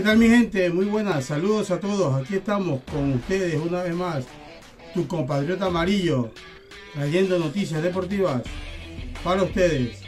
¿Qué tal mi gente? Muy buenas, saludos a todos. Aquí estamos con ustedes una vez más, tu compatriota amarillo, trayendo noticias deportivas para ustedes.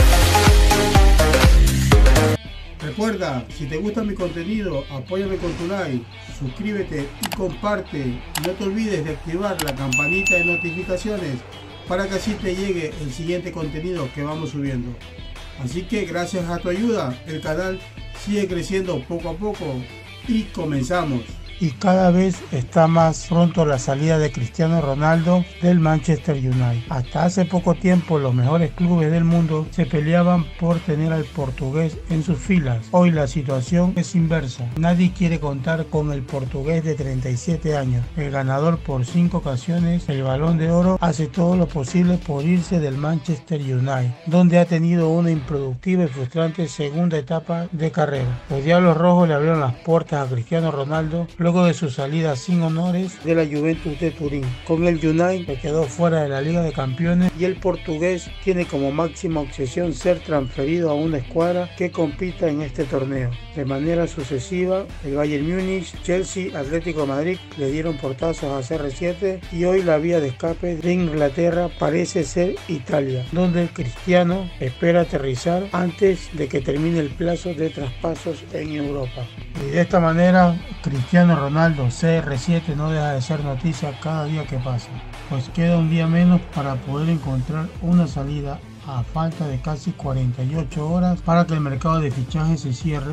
Recuerda, si te gusta mi contenido, apóyame con tu like, suscríbete y comparte. Y no te olvides de activar la campanita de notificaciones para que así te llegue el siguiente contenido que vamos subiendo. Así que gracias a tu ayuda, el canal sigue creciendo poco a poco y comenzamos. Y cada vez está más pronto la salida de Cristiano Ronaldo del Manchester United. Hasta hace poco tiempo los mejores clubes del mundo se peleaban por tener al portugués en sus filas. Hoy la situación es inversa. Nadie quiere contar con el portugués de 37 años. El ganador por 5 ocasiones el Balón de Oro hace todo lo posible por irse del Manchester United, donde ha tenido una improductiva y frustrante segunda etapa de carrera. Los Diablos Rojos le abrieron las puertas a Cristiano Ronaldo luego de su salida sin honores de la Juventus de Turín. Con el United se quedó fuera de la Liga de Campeones y el portugués tiene como máxima obsesión ser transferido a una escuadra que compita en este torneo. De manera sucesiva, el Bayern Múnich, Chelsea, Atlético de Madrid le dieron portazos a CR7 y hoy la vía de escape de Inglaterra parece ser Italia, donde el Cristiano espera aterrizar antes de que termine el plazo de traspasos en Europa. Y de esta manera, Cristiano Ronaldo CR7 no deja de ser noticia cada día que pasa, pues queda un día menos para poder encontrar una salida a falta de casi 48 horas para que el mercado de fichajes se cierre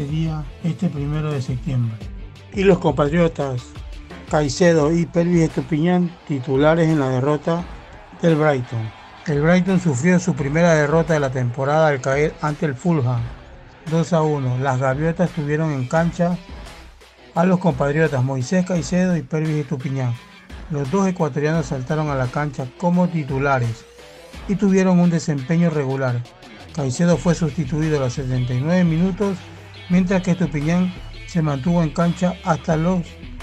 este 1 de septiembre. Y los compatriotas Caicedo y Pervis Estupiñán titulares en la derrota del Brighton. El Brighton sufrió su primera derrota de la temporada al caer ante el Fulham 2-1. Las gaviotas tuvieron en cancha a los compatriotas Moisés Caicedo y Pervis Estupiñán. Los dos ecuatorianos saltaron a la cancha como titulares y tuvieron un desempeño regular. Caicedo fue sustituido a los 79 minutos, mientras que Estupiñán se mantuvo en cancha hasta los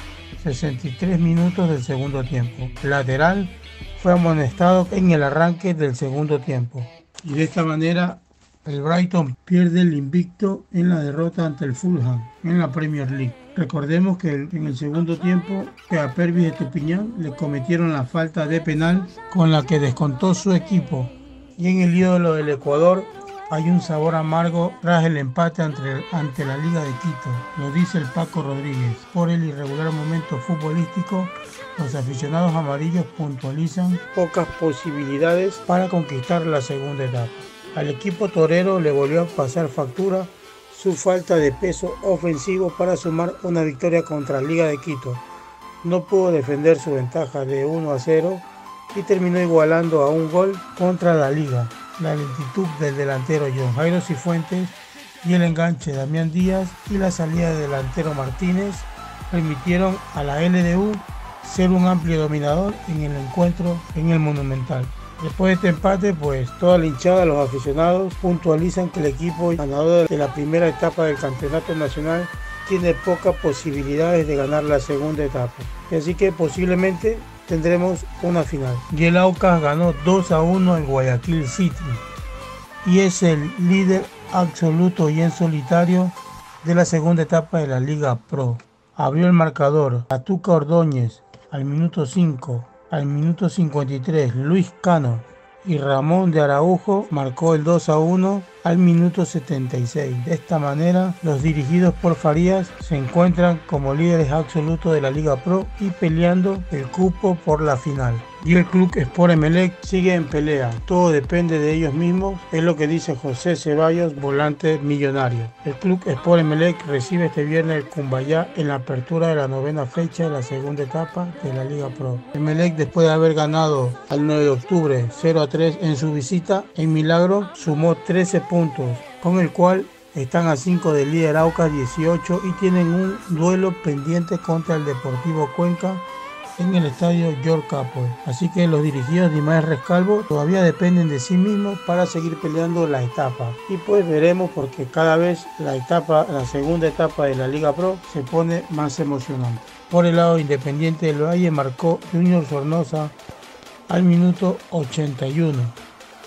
63 minutos del segundo tiempo. Lateral fue amonestado en el arranque del segundo tiempo. Y de esta manera el Brighton pierde el invicto en la derrota ante el Fulham en la Premier League. Recordemos que en el segundo tiempo a Pervis Estupiñán le cometieron la falta de penal con la que descontó su equipo. Y en el ídolo del Ecuador hay un sabor amargo tras el empate ante la Liga de Quito. Lo dice el Paco Rodríguez. Por el irregular momento futbolístico, los aficionados amarillos puntualizan pocas posibilidades para conquistar la segunda etapa. Al equipo torero le volvió a pasar factura su falta de peso ofensivo para sumar una victoria contra Liga de Quito. No pudo defender su ventaja de 1-0 y terminó igualando a un gol contra la Liga. La lentitud del delantero John Jairo Cifuentes y el enganche de Damián Díaz y la salida del delantero Martínez permitieron a la LDU ser un amplio dominador en el encuentro en el Monumental. Después de este empate, toda la hinchada, los aficionados puntualizan que el equipo ganador de la primera etapa del campeonato nacional tiene pocas posibilidades de ganar la segunda etapa. Y así que posiblemente tendremos una final. Y el Aucas ganó 2-1 en Guayaquil City y es el líder absoluto y en solitario de la segunda etapa de la Liga Pro. Abrió el marcador Atuca Ordóñez al minuto 5. Al minuto 53, Luis Cano y Ramón de Araujo marcó el 2-1 al minuto 76. De esta manera, los dirigidos por Farías se encuentran como líderes absolutos de la Liga Pro y peleando el cupo por la final. Y el Club Sport Emelec sigue en pelea. Todo depende de ellos mismos, es lo que dice José Ceballos, volante millonario. El Club Sport Emelec recibe este viernes el Cumbayá en la apertura de la 9ª fecha de la segunda etapa de la Liga Pro. Emelec, después de haber ganado al 9 de octubre 0-3 en su visita en Milagro, sumó 13 puntos, con el cual están a 5 del líder Aucas 18 y tienen un duelo pendiente contra el Deportivo Cuenca en el estadio George Capwell. Así que los dirigidos de Ismael Rescalvo todavía dependen de sí mismos para seguir peleando las etapas. Y veremos, porque cada vez la segunda etapa de la Liga Pro se pone más emocionante. Por el lado Independiente del Valle marcó Junior Sornosa al minuto 81.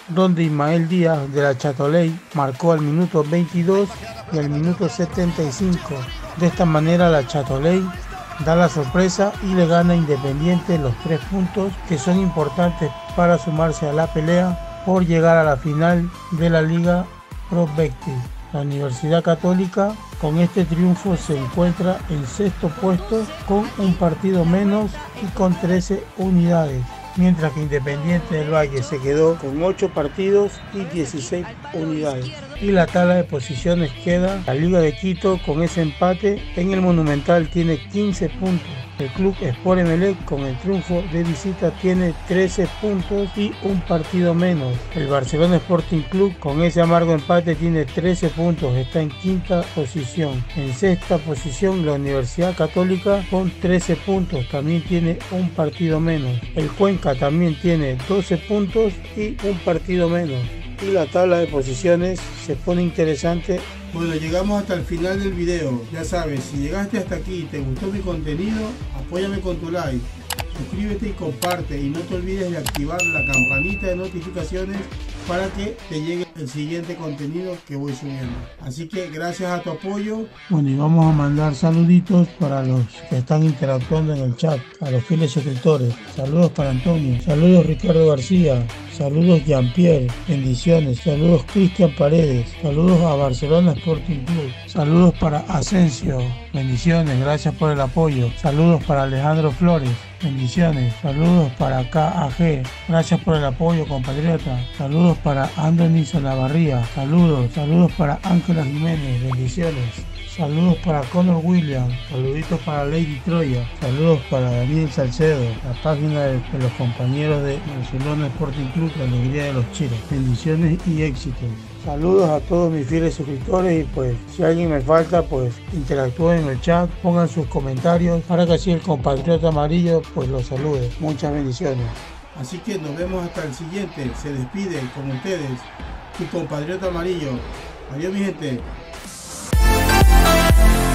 donde Ismael Díaz de la Chatoley marcó al minuto 22 y al minuto 75. De esta manera la Chatoley da la sorpresa y le gana a Independiente los 3 puntos que son importantes para sumarse a la pelea por llegar a la final de la Liga Pro Betcris. La Universidad Católica con este triunfo se encuentra en sexto puesto con un partido menos y con 13 unidades, mientras que Independiente del Valle se quedó con 8 partidos y 16 unidades. Y la tabla de posiciones queda la Liga de Quito con ese empate en el Monumental tiene 15 puntos. El Club Sport Emelec con el triunfo de visita tiene 13 puntos y un partido menos. El Barcelona Sporting Club con ese amargo empate tiene 13 puntos, está en quinta posición. En sexta posición la Universidad Católica con 13 puntos, también tiene un partido menos. El Cuenca también tiene 12 puntos y un partido menos. Y la tabla de posiciones se pone interesante. Bueno, llegamos hasta el final del video. Ya sabes, si llegaste hasta aquí y te gustó mi contenido, apóyame con tu like, suscríbete y comparte, y no te olvides de activar la campanita de notificaciones para que te llegue el siguiente contenido que voy subiendo. Así que gracias a tu apoyo. Bueno, y vamos a mandar saluditos para los que están interactuando en el chat, a los fieles suscriptores. Saludos para Antonio, saludos Ricardo García, saludos Jean-Pierre, bendiciones, saludos Cristian Paredes, saludos a Barcelona Sporting Club, saludos para Asensio, bendiciones, gracias por el apoyo, saludos para Alejandro Flores, bendiciones, saludos para KAG, gracias por el apoyo compatriota, saludos para Anthony Salavarría, saludos para Ángela Jiménez, bendiciones. Saludos para Conor Williams, saluditos para Lady Troya, saludos para Daniel Salcedo, la página de los compañeros de Barcelona Sporting Club, la alegría de los chiles, bendiciones y éxitos. Saludos a todos mis fieles suscriptores y pues si alguien me falta pues interactúen en el chat, pongan sus comentarios para que así el compatriota amarillo pues los salude. Muchas bendiciones. Así que nos vemos hasta el siguiente, se despide con ustedes tu compatriota amarillo. Adiós mi gente.